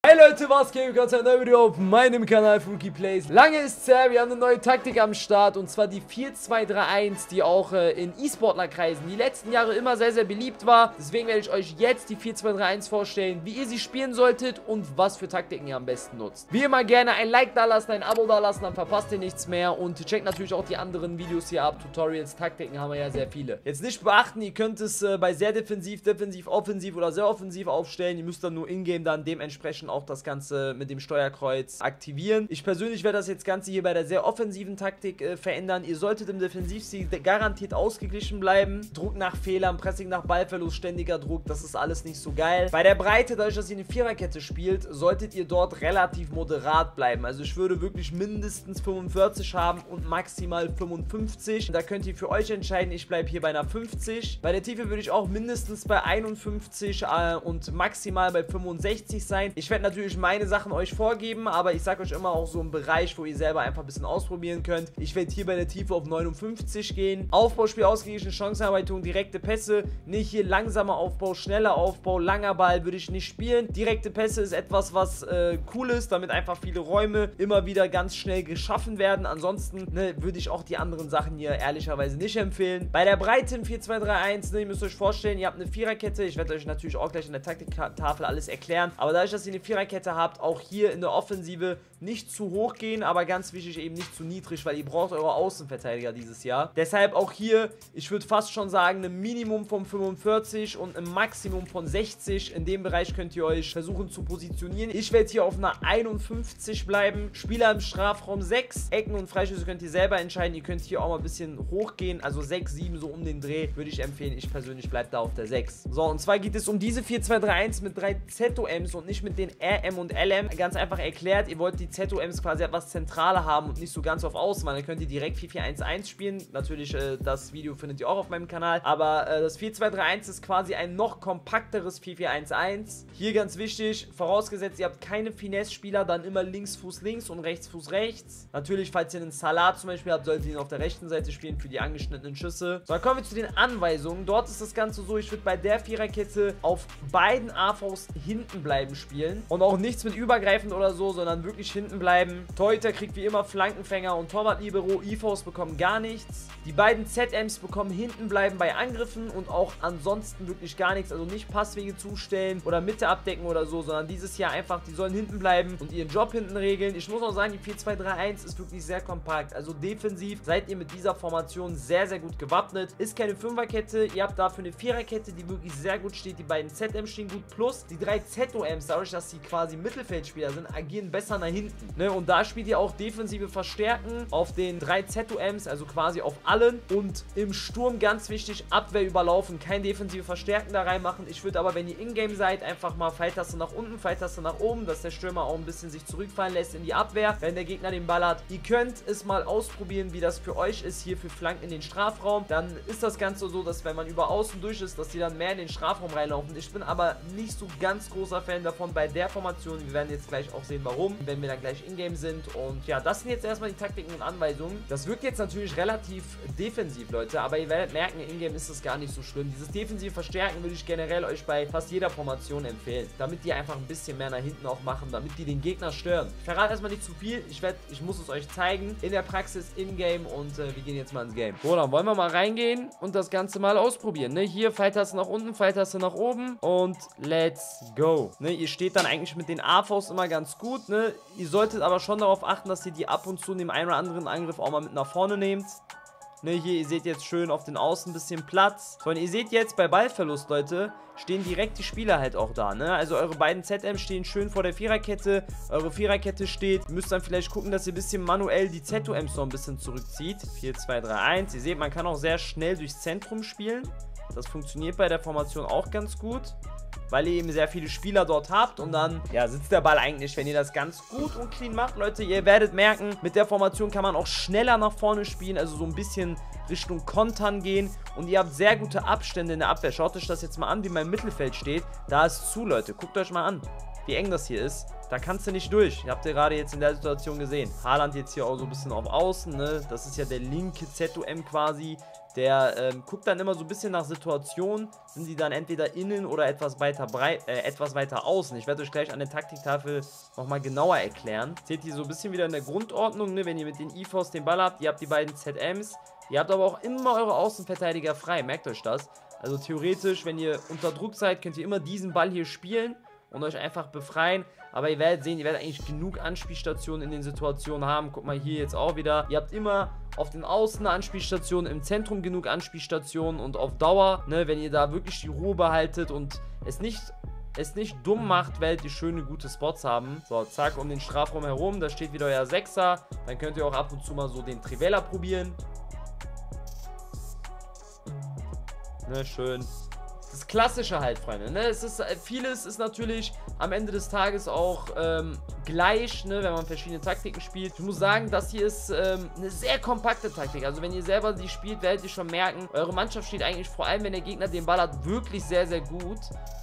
Hey Leute, was geht? Willkommen zu einem neuen Video auf meinem Kanal Fruki Plays. Lange ist es her, wir haben eine neue Taktik am Start und zwar die 4-2-3-1, die auch in E-Sportler-Kreisen die letzten Jahre immer sehr, sehr beliebt war. Deswegen werde ich euch jetzt die 4-2-3-1 vorstellen, wie ihr sie spielen solltet und was für Taktiken ihr am besten nutzt. Wie immer gerne ein Like da lassen, ein Abo da lassen, dann verpasst ihr nichts mehr und checkt natürlich auch die anderen Videos hier ab. Tutorials, Taktiken haben wir ja sehr viele. Jetzt nicht beachten, ihr könnt es bei sehr defensiv, offensiv oder sehr offensiv aufstellen. Ihr müsst dann nur in-game dann dementsprechend auch das Ganze mit dem Steuerkreuz aktivieren. Ich persönlich werde das jetzt Ganze hier bei der sehr offensiven Taktik verändern. Ihr solltet im Defensivstil garantiert ausgeglichen bleiben. Druck nach Fehlern, Pressing nach Ballverlust, ständiger Druck, das ist alles nicht so geil. Bei der Breite, dadurch, dass ihr eine Viererkette spielt, solltet ihr dort relativ moderat bleiben. Also ich würde wirklich mindestens 45 haben und maximal 55. Da könnt ihr für euch entscheiden, ich bleibe hier bei einer 50. Bei der Tiefe würde ich auch mindestens bei 51 und maximal bei 65 sein. Ich werde natürlich meine Sachen euch vorgeben, aber ich sage euch immer auch so einen Bereich, wo ihr selber einfach ein bisschen ausprobieren könnt. Ich werde hier bei der Tiefe auf 59 gehen. Aufbauspiel ausgeglichen, Chancenarbeitung, direkte Pässe. Nicht hier langsamer Aufbau, schneller Aufbau, langer Ball würde ich nicht spielen. Direkte Pässe ist etwas, was cool ist, damit einfach viele Räume immer wieder ganz schnell geschaffen werden. Ansonsten würde ich auch die anderen Sachen hier ehrlicherweise nicht empfehlen. Bei der Breite im 4-2-3-1, ihr müsst euch vorstellen, ihr habt eine Viererkette. Ich werde euch natürlich auch gleich in der Taktiktafel alles erklären. Aber dadurch, dass ihr eine Viererkette habt, auch hier in der Offensive nicht zu hoch gehen, aber ganz wichtig eben nicht zu niedrig, weil ihr braucht eure Außenverteidiger dieses Jahr. Deshalb auch hier, ich würde fast schon sagen, ein Minimum von 45 und ein Maximum von 60. In dem Bereich könnt ihr euch versuchen zu positionieren. Ich werde hier auf einer 51 bleiben. Spieler im Strafraum 6. Ecken und Freischüsse könnt ihr selber entscheiden. Ihr könnt hier auch mal ein bisschen hochgehen, also 6, 7 so um den Dreh, würde ich empfehlen. Ich persönlich bleibe da auf der 6. So, und zwar geht es um diese 4-2-3-1 mit 3 ZOMs und nicht mit den RM und LM. Ganz einfach erklärt, ihr wollt die ZOMs quasi etwas zentraler haben und nicht so ganz auf Außen, weil dann könnt ihr direkt 4-4-1-1 spielen. Natürlich, das Video findet ihr auch auf meinem Kanal, aber das 4-2-3-1 ist quasi ein noch kompakteres 4-4-1-1. Hier ganz wichtig, vorausgesetzt, ihr habt keine Finesse-Spieler, dann immer Linksfuß links und Rechtsfuß rechts. Natürlich, falls ihr einen Salat zum Beispiel habt, solltet ihr ihn auf der rechten Seite spielen für die angeschnittenen Schüsse. So, dann kommen wir zu den Anweisungen. Dort ist das Ganze so, ich würde bei der Viererkette auf beiden AVs hinten bleiben spielen und auch nichts mit übergreifend oder so, sondern wirklich hinten bleiben. Torhüter kriegt wie immer Flankenfänger und Torwart-Libero. IVs bekommen gar nichts. Die beiden ZMs bekommen hinten bleiben bei Angriffen und auch ansonsten wirklich gar nichts. Also nicht Passwege zustellen oder Mitte abdecken oder so, sondern dieses Jahr einfach, die sollen hinten bleiben und ihren Job hinten regeln. Ich muss auch sagen, die 4-2-3-1 ist wirklich sehr kompakt. Also defensiv seid ihr mit dieser Formation sehr, sehr gut gewappnet. Ist keine Fünferkette. Ihr habt dafür eine Viererkette, die wirklich sehr gut steht. Die beiden ZMs stehen gut. Plus die 3 ZOMs, dadurch, dass sie quasi Mittelfeldspieler sind, agieren besser nach hinten. Und da spielt ihr auch defensive Verstärken auf den 3 ZOMs, also quasi auf allen. Und im Sturm ganz wichtig, Abwehr überlaufen, kein defensive Verstärken da reinmachen. Ich würde aber, wenn ihr in-game seid, einfach mal Pfeiltaste nach unten, Pfeiltaste nach oben, dass der Stürmer auch ein bisschen sich zurückfallen lässt in die Abwehr, wenn der Gegner den Ball hat. Ihr könnt es mal ausprobieren, wie das für euch ist, hier für Flanken in den Strafraum. Dann ist das Ganze so, dass wenn man über außen durch ist, dass die dann mehr in den Strafraum reinlaufen. Ich bin aber nicht so ganz großer Fan davon bei der Formation. Wir werden jetzt gleich auch sehen, warum, wenn wir dann gleich in-game sind. Und ja, das sind jetzt erstmal die Taktiken und Anweisungen. Das wirkt jetzt natürlich relativ defensiv, Leute, aber ihr werdet merken, in-game ist das gar nicht so schlimm. Dieses defensive Verstärken würde ich generell euch bei fast jeder Formation empfehlen, damit die einfach ein bisschen mehr nach hinten auch machen, damit die den Gegner stören. Ich verrate erstmal nicht zu viel, ich muss es euch zeigen, in der Praxis, in-game und wir gehen jetzt mal ins Game. So, dann wollen wir mal reingehen und das Ganze mal ausprobieren, ne? Hier Pfeiltaste nach unten, Pfeiltaste nach oben und let's go. Ne? Ihr steht dann eigentlich mit den AVs immer ganz gut, ne? Ihr solltet aber schon darauf achten, dass ihr die ab und zu in dem einen oder anderen Angriff auch mal mit nach vorne nehmt. Ne, hier, ihr seht jetzt schön auf den Außen ein bisschen Platz. So, und ihr seht jetzt bei Ballverlust, Leute, stehen direkt die Spieler halt auch da, ne? Also eure beiden ZMs stehen schön vor der Viererkette. Eure Viererkette steht. Ihr müsst dann vielleicht gucken, dass ihr ein bisschen manuell die ZOMs noch ein bisschen zurückzieht. 4-2-3-1. Ihr seht, man kann auch sehr schnell durchs Zentrum spielen. Das funktioniert bei der Formation auch ganz gut, weil ihr eben sehr viele Spieler dort habt und dann, ja, sitzt der Ball eigentlich, wenn ihr das ganz gut und clean macht, Leute. Ihr werdet merken, mit der Formation kann man auch schneller nach vorne spielen, also so ein bisschen Richtung Kontern gehen und ihr habt sehr gute Abstände in der Abwehr. Schaut euch das jetzt mal an, wie mein Mittelfeld steht. Da ist zu, Leute. Guckt euch mal an, wie eng das hier ist. Da kannst du nicht durch. Habt ihr gerade jetzt in der Situation gesehen. Haaland jetzt hier auch so ein bisschen auf Außen, ne? Das ist ja der linke ZOM quasi, Der guckt dann immer so ein bisschen nach Situation, sind die dann entweder innen oder etwas weiter außen. Ich werde euch gleich an der Taktiktafel nochmal genauer erklären. Seht ihr so ein bisschen wieder in der Grundordnung, ne? Wenn ihr mit den IVs den Ball habt, ihr habt die beiden ZMs, ihr habt aber auch immer eure Außenverteidiger frei, merkt euch das. Also theoretisch, wenn ihr unter Druck seid, könnt ihr immer diesen Ball hier spielen und euch einfach befreien. Aber ihr werdet sehen, ihr werdet eigentlich genug Anspielstationen in den Situationen haben. Guck mal hier jetzt auch wieder. Ihr habt immer auf den Außen Anspielstationen, im Zentrum genug Anspielstationen und auf Dauer, ne, wenn ihr da wirklich die Ruhe behaltet und es nicht dumm macht, werdet ihr schöne, gute Spots haben. So, zack, um den Strafraum herum, da steht wieder euer Sechser. Dann könnt ihr auch ab und zu mal so den Trivela probieren. Ne, schön. Das Klassische halt, Freunde, ne? Vieles ist natürlich am Ende des Tages auch gleich, ne, wenn man verschiedene Taktiken spielt. Ich muss sagen, das hier ist eine sehr kompakte Taktik. Also wenn ihr selber die spielt, werdet ihr schon merken, eure Mannschaft steht eigentlich, vor allem wenn der Gegner den Ball hat, wirklich sehr, sehr gut.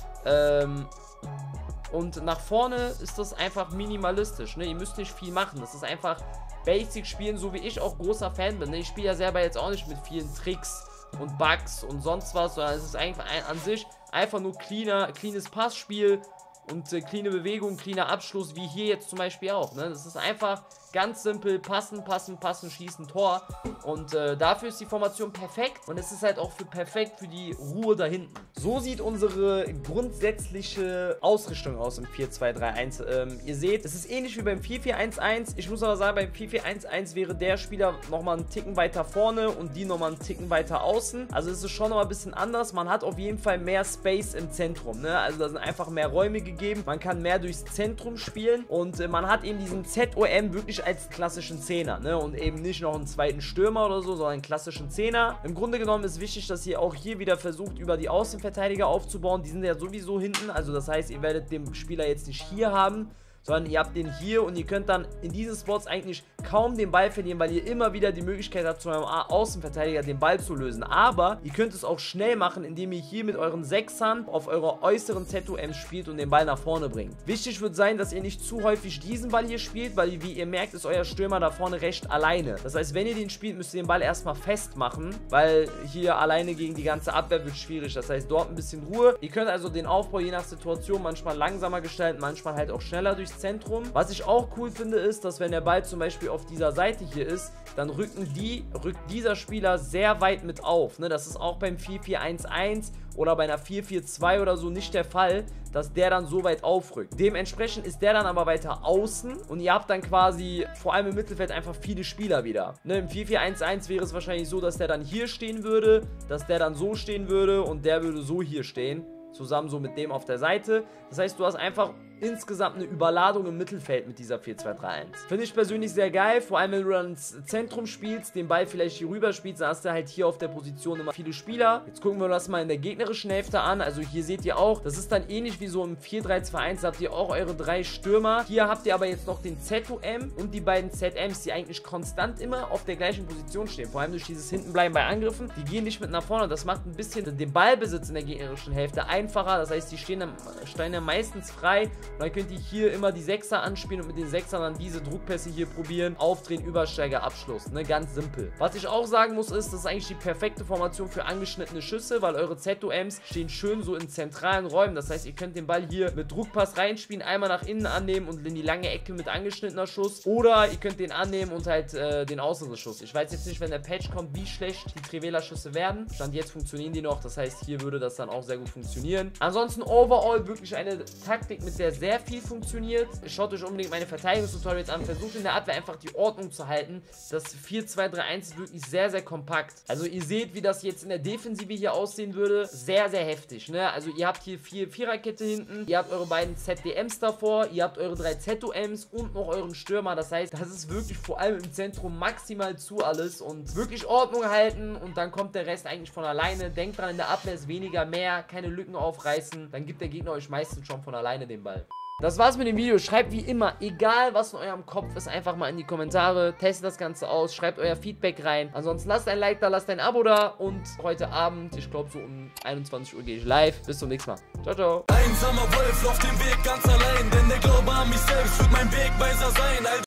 Und nach vorne ist das einfach minimalistisch, ne? Ihr müsst nicht viel machen. Das ist einfach Basic spielen, so wie ich auch großer Fan bin, ne? Ich spiele ja selber jetzt auch nicht mit vielen Tricks und Bugs und sonst was, sondern es ist einfach an sich einfach nur cleanes Passspiel und cleane Bewegung, cleaner Abschluss, wie hier jetzt zum Beispiel auch, ne? Das ist einfach ganz simpel, passen, schießen, Tor und dafür ist die Formation perfekt und es ist halt auch perfekt für die Ruhe da hinten. So sieht unsere grundsätzliche Ausrichtung aus im 4-2-3-1. Ihr seht, es ist ähnlich wie beim 4-4-1-1. Ich muss aber sagen, beim 4-4-1-1 wäre der Spieler nochmal einen Ticken weiter vorne und die nochmal einen Ticken weiter außen. Also es ist schon nochmal ein bisschen anders. Man hat auf jeden Fall mehr Space im Zentrum, ne? Also da sind einfach mehr Räume gegeben. Man kann mehr durchs Zentrum spielen und man hat eben diesen ZOM wirklich als klassischen Zehner, ne? Und eben nicht noch einen zweiten Stürmer oder so, sondern einen klassischen Zehner. Im Grunde genommen ist wichtig, dass ihr auch hier wieder versucht, über die Außenverteidiger aufzubauen. Die sind ja sowieso hinten, also das heißt, ihr werdet den Spieler jetzt nicht hier haben, sondern ihr habt den hier und ihr könnt dann in diesen Spots eigentlich kaum den Ball verlieren, weil ihr immer wieder die Möglichkeit habt, zu eurem Außenverteidiger den Ball zu lösen. Aber ihr könnt es auch schnell machen, indem ihr hier mit euren Sechsern auf eure äußeren ZOMs spielt und den Ball nach vorne bringt. Wichtig wird sein, dass ihr nicht zu häufig diesen Ball hier spielt, weil wie ihr merkt, ist euer Stürmer da vorne recht alleine. Das heißt, wenn ihr den spielt, müsst ihr den Ball erstmal festmachen, weil hier alleine gegen die ganze Abwehr wird schwierig. Das heißt, dort ein bisschen Ruhe. Ihr könnt also den Aufbau je nach Situation manchmal langsamer gestalten, manchmal halt auch schneller durchs Zentrum. Was ich auch cool finde, ist, dass wenn der Ball zum Beispiel auf dieser Seite hier ist, dann rückt dieser Spieler sehr weit mit auf, ne? Das ist auch beim 4-4-1-1 oder bei einer 4-4-2 oder so nicht der Fall, dass der dann so weit aufrückt. Dementsprechend ist der dann aber weiter außen und ihr habt dann quasi vor allem im Mittelfeld einfach viele Spieler wieder. Ne? Im 4-4-1-1 wäre es wahrscheinlich so, dass der dann hier stehen würde, dass der dann so stehen würde und der würde so hier stehen. Zusammen so mit dem auf der Seite. Das heißt, du hast einfach insgesamt eine Überladung im Mittelfeld mit dieser 4-2-3-1. Finde ich persönlich sehr geil, vor allem wenn du dann ins Zentrum spielst, den Ball vielleicht hier rüber spielst, dann hast du halt hier auf der Position immer viele Spieler. Jetzt gucken wir das mal in der gegnerischen Hälfte an. Also hier seht ihr auch, das ist dann ähnlich wie so im 4-3-2-1, da habt ihr auch eure 3 Stürmer. Hier habt ihr aber jetzt noch den ZOM und die beiden ZMs, die eigentlich konstant immer auf der gleichen Position stehen. Vor allem durch dieses Hintenbleiben bei Angriffen. Die gehen nicht mit nach vorne. Das macht ein bisschen den Ballbesitz in der gegnerischen Hälfte einfacher. Das heißt, die stehen dann meistens frei. Und dann könnt ihr hier immer die Sechser anspielen und mit den Sechsern dann diese Druckpässe hier probieren. Aufdrehen, Übersteiger, Abschluss. Ne? Ganz simpel. Was ich auch sagen muss, ist, das ist eigentlich die perfekte Formation für angeschnittene Schüsse, weil eure ZOMs stehen schön so in zentralen Räumen. Das heißt, ihr könnt den Ball hier mit Druckpass reinspielen, einmal nach innen annehmen und in die lange Ecke mit angeschnittener Schuss. Oder ihr könnt den annehmen und halt den Außenriss-Schuss. Ich weiß jetzt nicht, wenn der Patch kommt, wie schlecht die Trivela-Schüsse werden. Stand jetzt funktionieren die noch. Das heißt, hier würde das dann auch sehr gut funktionieren. Ansonsten overall wirklich eine Taktik, mit der sehr viel funktioniert. Schaut euch unbedingt meine Verteidigungstutorials an. Versucht in der Abwehr einfach die Ordnung zu halten. Das 4-2-3-1 ist wirklich sehr, sehr kompakt. Also ihr seht, wie das jetzt in der Defensive hier aussehen würde. Sehr, sehr heftig, ne? Also ihr habt hier 4 Viererkette hinten. Ihr habt eure beiden ZDMs davor. Ihr habt eure 3 ZOMs und noch euren Stürmer. Das heißt, das ist wirklich vor allem im Zentrum maximal zu alles und wirklich Ordnung halten und dann kommt der Rest eigentlich von alleine. Denkt dran, in der Abwehr ist weniger mehr. Keine Lücken aufreißen. Dann gibt der Gegner euch meistens schon von alleine den Ball. Das war's mit dem Video. Schreibt wie immer, egal was in eurem Kopf ist, einfach mal in die Kommentare. Testet das Ganze aus, schreibt euer Feedback rein. Ansonsten lasst ein Like da, lasst ein Abo da. Und heute Abend, ich glaube so um 21 Uhr gehe ich live. Bis zum nächsten Mal. Ciao, ciao. Einsamer Wolf auf dem Weg ganz allein, denn der Glaube an mich selbst wird mein Wegweiser sein.